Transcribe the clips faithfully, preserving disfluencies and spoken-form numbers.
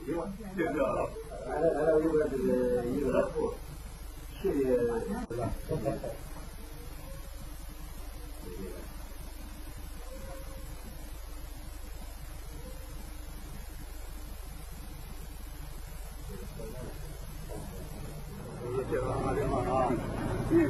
这个来了来了，这个这个一个户，谢谢。谢谢啊，这个啊，谢谢。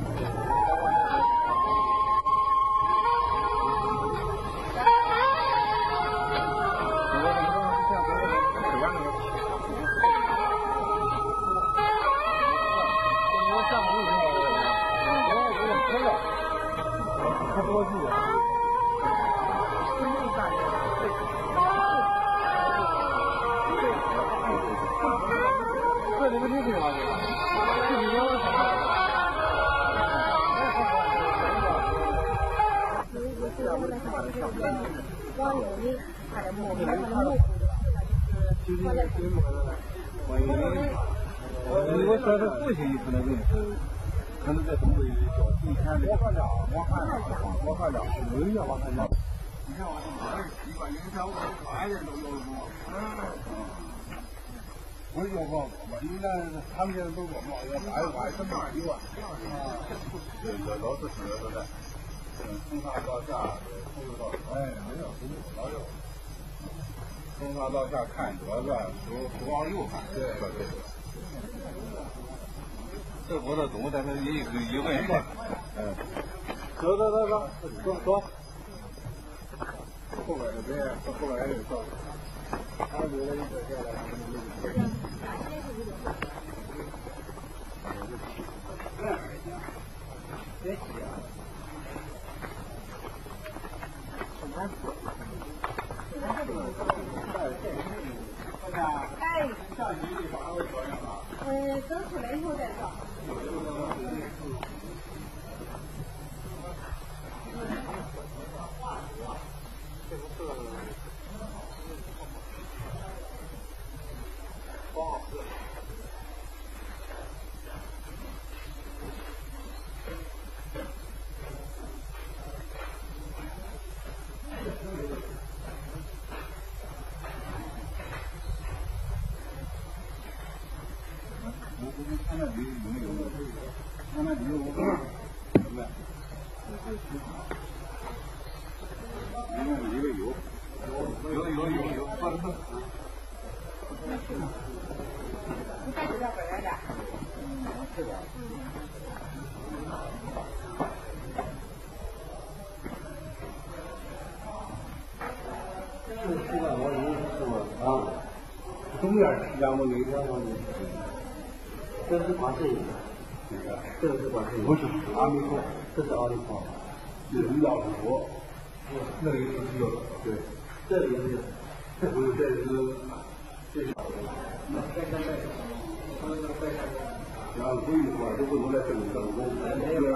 如果说是父亲可能问题，可能在东北叫地天的，我看着，我看着，我看着，有一个我看着。你看我这一般人家我看人都有过，嗯，我有过嘛，因为那他们现在都做嘛，要打一打什么习惯啊，这个老是是的，嗯，从上到下，从头到哎，没有，老有。从上到下看左转，不不往右看。对对对。这我都懂，但是一一问一问。嗯。走走走走，走走。后边的别，后边还得走。还有的一个下来，别急啊。哎，呃，走出来以后再照。这不是不好吃。看那鱼有没有？看那鱼有没有？明白？里面里面有，有有有有。你带几条本来的？嗯，是的。这是西瓜毛鱼是吗？啊，东边是两毛鱼，两毛鱼。这是广式鱼，这个是广式鱼，不是阿弥陀，这是阿弥陀，这是药佛，那个是这个，对，这个是，不是这是这是，再再再，然后所以说都不能在这里正宫，没有。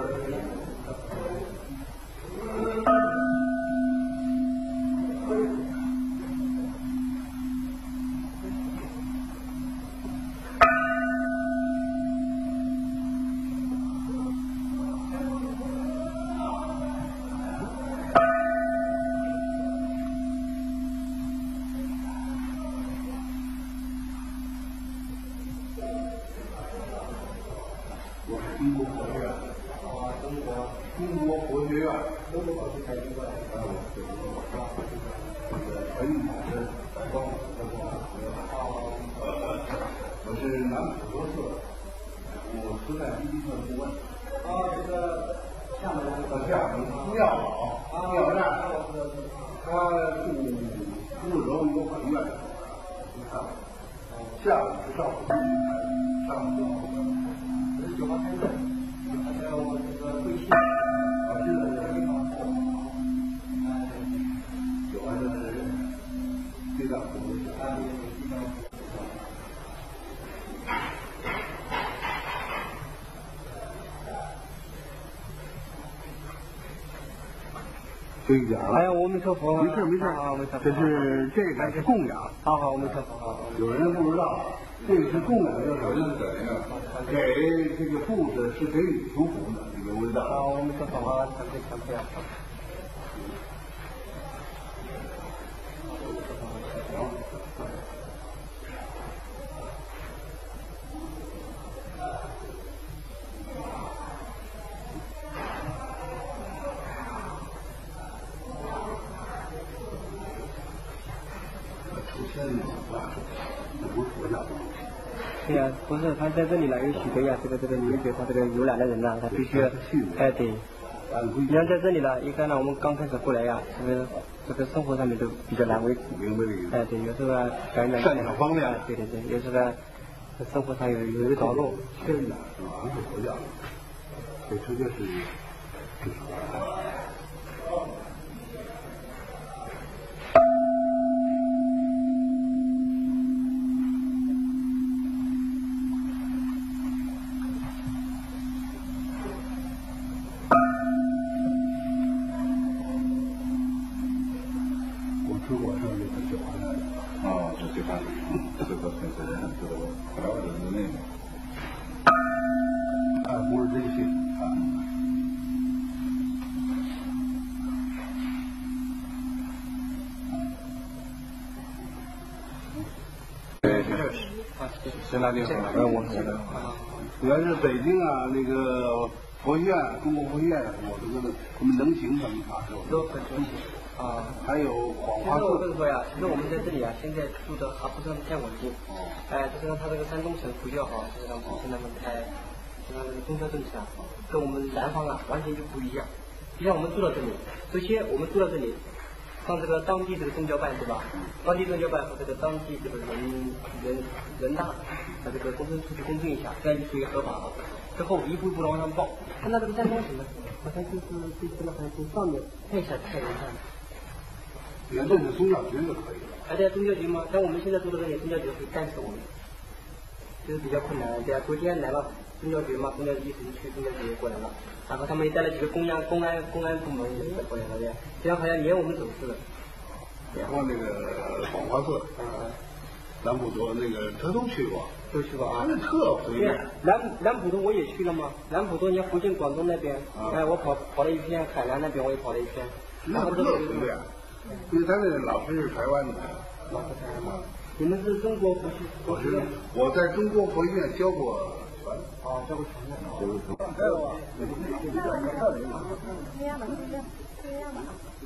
中国佛学院啊，中国中国佛学院，中国佛学院一个啊，这个文语老师，光我是南普陀社，我慈善基金会顾问。啊，这个厦门的厦门朱耀老啊，耀站，他住住楼有法院，你看，下午是上午，上午。九八开会，还有这个会信，啊，这个非常好。哎，九八的队长，我们是安徽地方。对不起啊！哎呀，我没说错。没事没事啊，没错。这是这个是供养。好好，我没说错。有人不知道，这个是供养，叫什么？给这个布置是给你祝福的，你明白？好，我们说好啊，参加参加。 出现了吧？那不是佛教。 对呀、啊，不是他在这里呢，有许多呀，这个这个你觉他这个游览的人呐、啊，他必须要，哎对。你像在这里呢，一般呢，我们刚开始过来呀，这个这个生活上面都比较难为。 明白这个意思。 哎对，有时候啊，感染。 擅长方面。 对对对，有时候生活上有有一个着落。 天哪，是吧？是佛教。这直接是是什么？我吃过上那个酒吧的。哦，这酒吧，这个很很很这个台湾的那个。啊，不是真信啊。对，是那地方，呃，我说的。主要是北京啊，那个佛学院，中国佛学院，我这个我们能行什么法师都很熟悉啊。还有广华寺。其实我跟你说呀，其实我们在这里啊，现在住的还不是太稳定。哦。哎，就是他这个山东省佛教哈，就是他们不是那么太。那个宗教政策啊，跟我们南方啊完全就不一样。就像我们住到这里，首先我们住到这里，上这个当地这个宗教办对吧？当地宗教办和这个当地这个人人人大和这个公证处去公证一下，这样就属于合法了。之后一步一步的往上报，看到这个山东省呢，好像就是这次呢还从上面太下太往上。 沿着这宗教局就可以了。 哎，对，宗教局嘛，像我们现在住的这里，宗教局会干涉我们，就是比较困难。对啊，昨天来了。宗教局嘛，宗教局神区宗教局也过来了，然后他们也带了几个公安、公安、公安部门也过来了，对，这样好像撵我们走似的。 然后那个广华寺，嗯，南普陀那个他都去过， 都去过啊。 那特回便。 南南普陀我也去了嘛，南普陀你看福建、广东那边，哎，我跑跑了一片，海南那边我也跑了一片。 那不特回便，因为他那老师是台湾的。 老师台湾。你们是中国佛学？ 我是我在中国佛学院教过。 哦，教过全的。 教过全。还有啊，这样吧，这样吧，这样吧。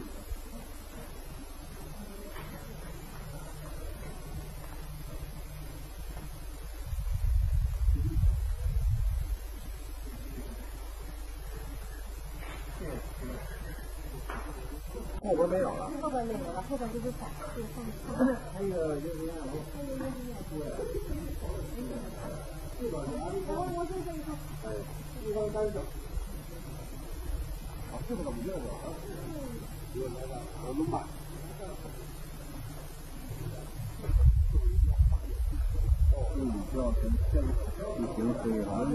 后边没有了。后边没有了，后边就是彩，就是上面。还有就是这样。我我就这一块。哎，一张单子。啊，这个怎么用的啊？我来了，我弄吧。嗯，这样行，这样行可以啊。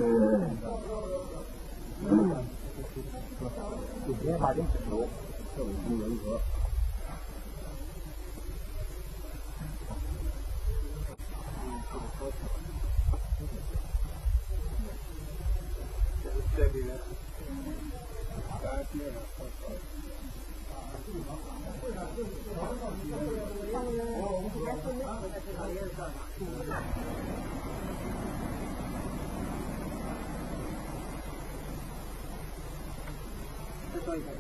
嗯。就直接把这指头，这五层人格。这里面，来接着。再说一下。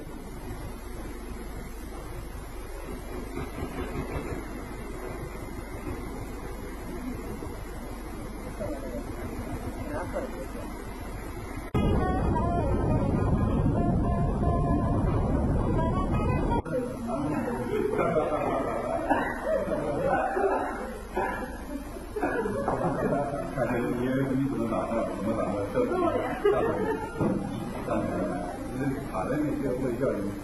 你你怎么打算？怎么打算？这大会上台来，你卡在那些卫教育。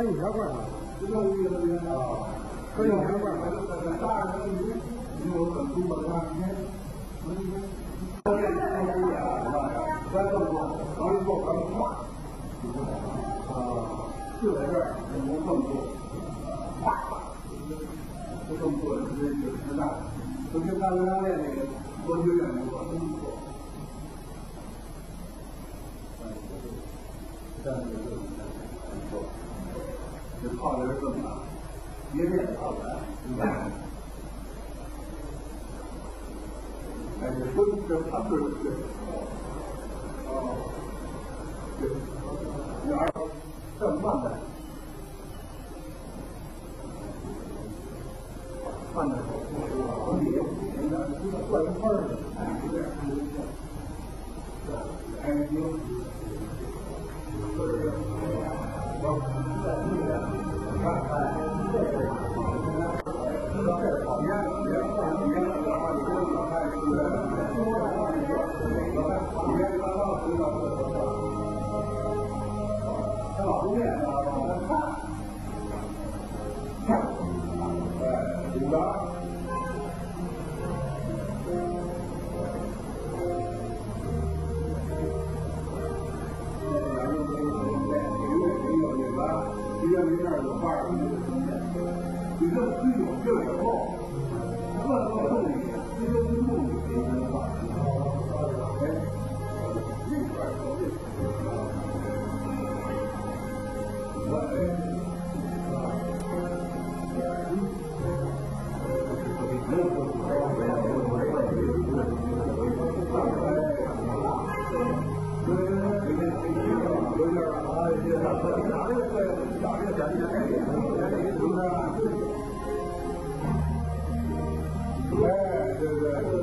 专用条罐啊， 这个意思啊， 专用条罐。 大人你你有本书本啊，你看，教练教练啊，是吧？咱这么做，咱们做咱们画，啊，就在这儿，我们这么做，画，就这么做，这是实战。就跟大学教练那个文学院那个这么做。但是这个这泡的是这么大，别练泡的，你看，哎，这分这他们是哦，对，女儿这么慢的，慢的手，我理解，人家这个断一块儿的，哎，有点哎，有。你这里面有八十米的空间，你这么推有劲儿以后，各个动力，这些是动力给你的话，哎，这块儿我我哎，哎，对对，啊，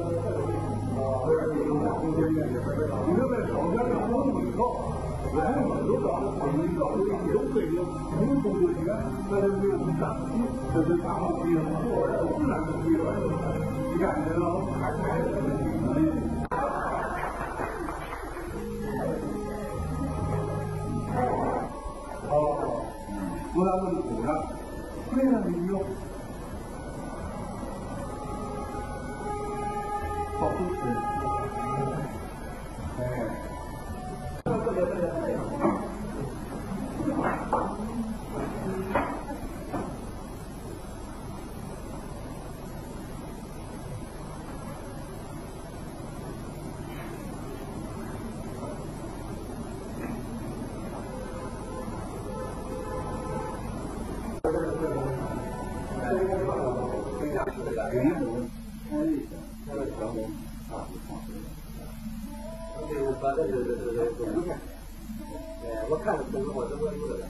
你这在手边上装以后，我们很多找你找的都对应民族的学，这是没有长进，这是大陆地方做的自然的地方，你看这老还还是哦，说到这个土上，非常的用。好不吃，哎，这个这个这个。 把这个这个这个这个，哎，我看了这个我这个这个，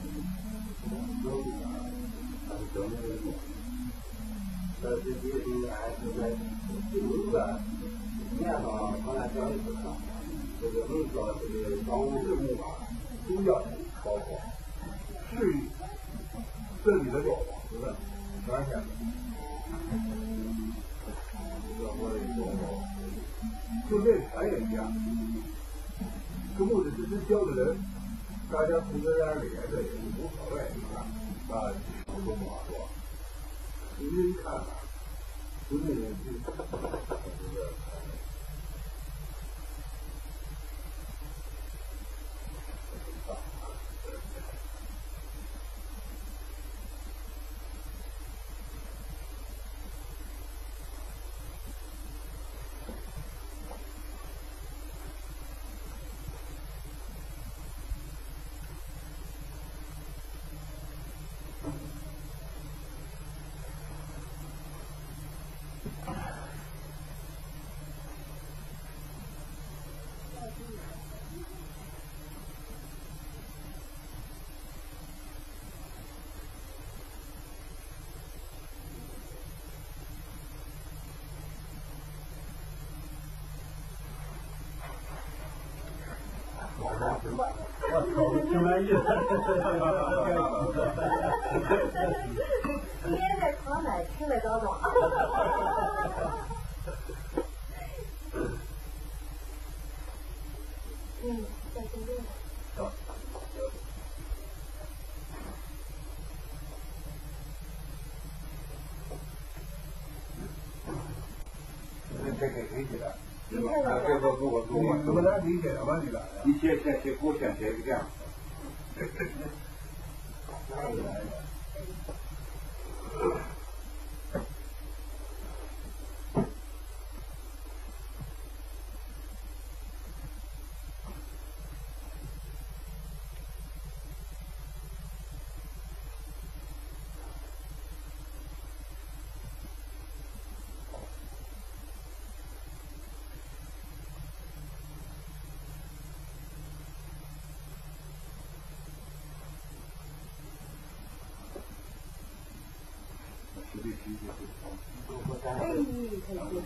呃，这这个还是在第五个面上，他俩讲的是啥？这个我们说这个当务之急啊，主要包括适应这里的做法，是不是？完全。我的做法，就这咱也一样。跟目的只是教的人，大家同着点脸，这也是无所谓，是吧？啊，不不好说。你这一看啊，就那个这个。我操，挺满意的。 今天在床上吃了早早。嗯，在这边。 谁谁写的？ 你看看这个我我我怎么来理解的吧？这个，你写写写，给我先写一个这样。哪里来的？ 哎，可以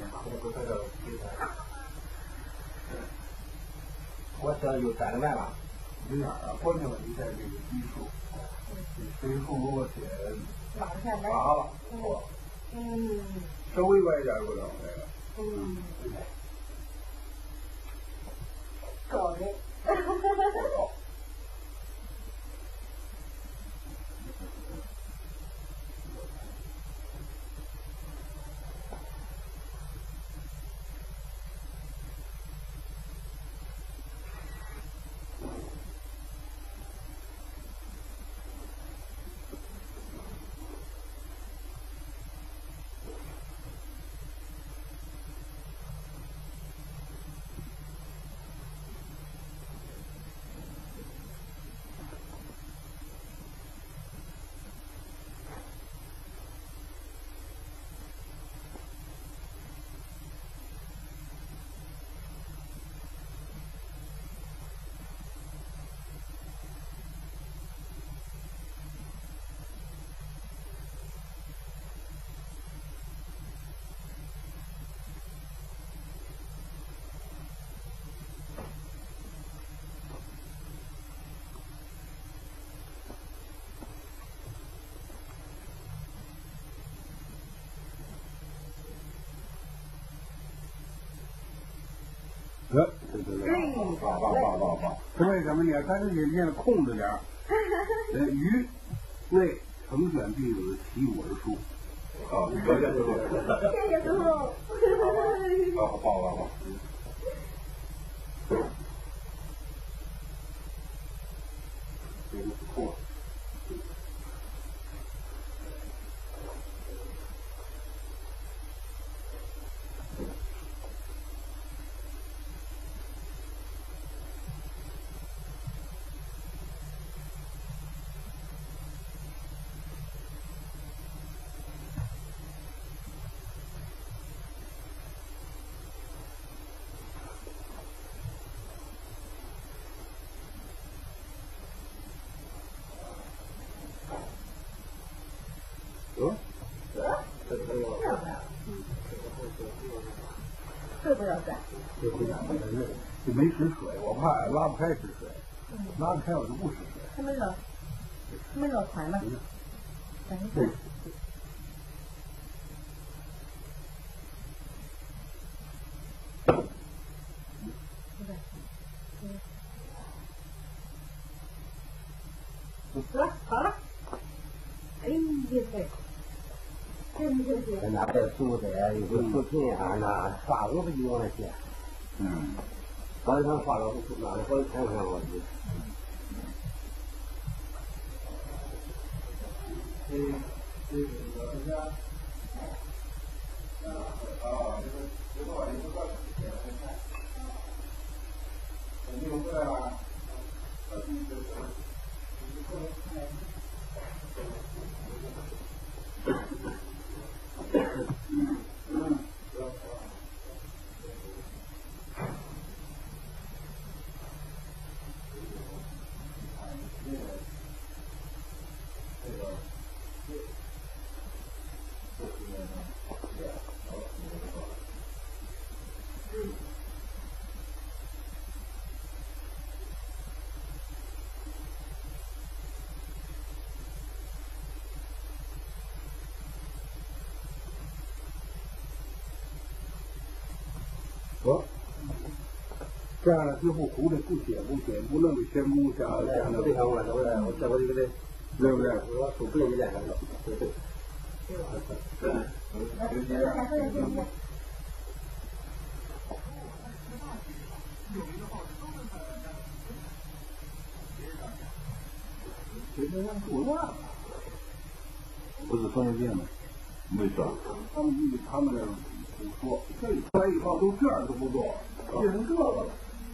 我想有三万了，有点啊，关键问题在这个基数，这基数如果写往下来。 八了， 嗯。 稍微歪一点不能这个。 嗯。高的。 得，对对对，棒棒棒棒棒！是为什么呢？咱这里念的控制点儿。呃，鱼内成选弟子习我之书。啊，谢谢师傅。 谢谢师傅。 好，棒棒棒！这个不错。得， 得， 这个要， 要不要？这不要干。 这不要，这没使水，我怕拉不开使水，拉不开我就不使水。 他们老，他们老团嘛。等一下。得，好了。哎呀，对，真就是。 拿点素的，有个素片啊，那发我不用那些。 嗯。 晚上发了，拿来回看看我去。 嗯，这个人家，啊啊，这个这个玩意不知道怎么看，肯定会啊，呃，这个，这个看。得，这样了之后糊的不写不写不弄个先不下下那这条我这个我这个这个对不对？ 我手不一点了，对对。 来，来，来，来，来。 谁能让住院了？ 不是双线吗？没说。 他们他们不说，这出来以后都这样都不做，变成这个了。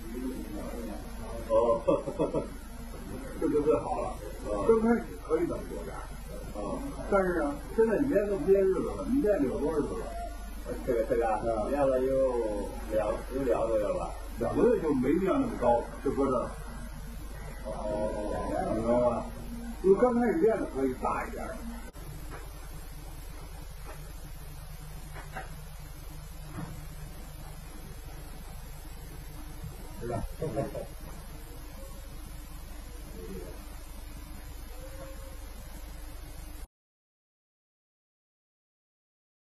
哦，这就最好了。刚开始可以这么说点啊，但是呢，现在你练都不练日子了，你练了有多少日子了？ 这个这个练了有两有两个月吧， 两个月就没练那么高，就搁这儿。哦，明白吧？因为刚开始练的可以大一点。是吧？